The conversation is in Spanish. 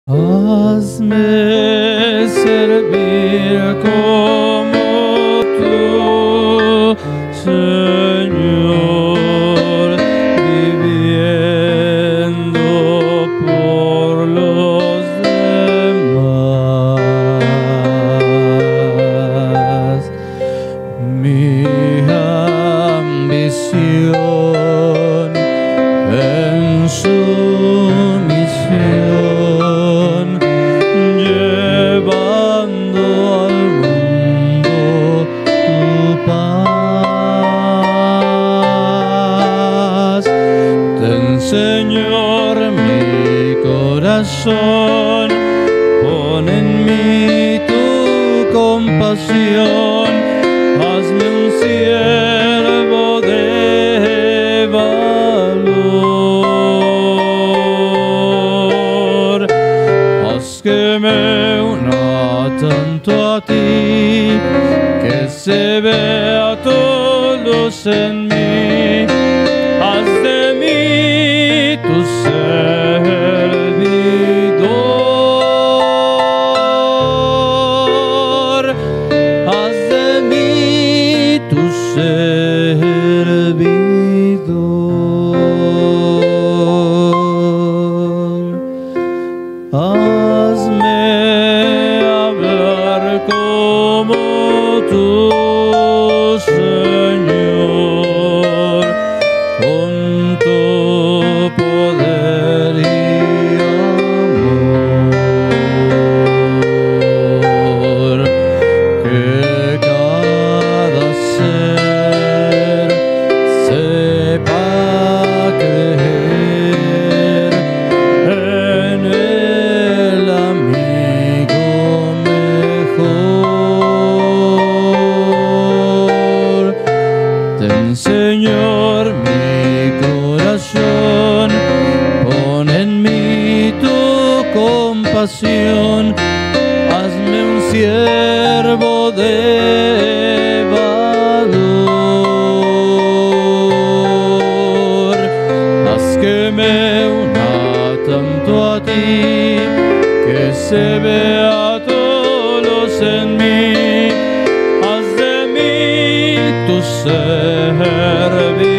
Hazme servir como tú, Señor, viviendo por los demás. Mi ambición en sumisión, llevando al mundo tu paz. Ten, Señor, mi corazón, pon en mí tu compasión, hazme un siervo de valor. Haz que me una tanto a ti, que se vea todos en mí. Haz de mí tu servidor. Haz de mí tu servidor. Hazme hablar como tú, Señor, con tu poder y amor. Que cada ser sepa creer en el amigo mejor. Ten, Señor, mi corazón, pon en mí tu compasión, hazme un siervo de valor. Haz que me una tanto a ti, que se vea todos en mí. Haz de mí tu servidor.